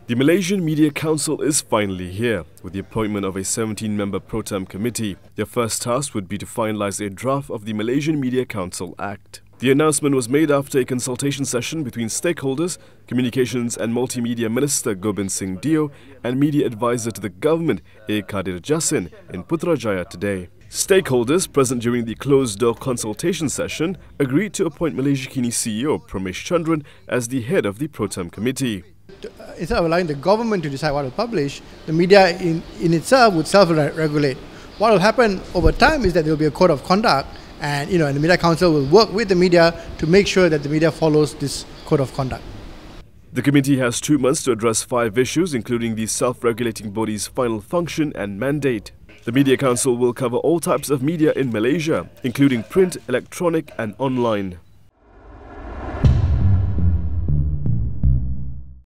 The Malaysian Media Council is finally here, with the appointment of a 17-member pro-tem committee. Their first task would be to finalise a draft of the Malaysian Media Council Act. The announcement was made after a consultation session between stakeholders, Communications and Multimedia Minister Gobind Singh Dio and Media Advisor to the Government A. Kadir Jassin in Putrajaya today. Stakeholders present during the closed-door consultation session agreed to appoint Malaysia Kini CEO Pramesh Chandran as the head of the pro-tem committee. Instead of allowing the government to decide what to publish, the media in itself would self-regulate. What will happen over time is that there will be a code of conduct, and the Media Council will work with the media to make sure that the media follows this code of conduct. The committee has 2 months to address 5 issues, including the self-regulating body's final function and mandate. The Media Council will cover all types of media in Malaysia, including print, electronic and online.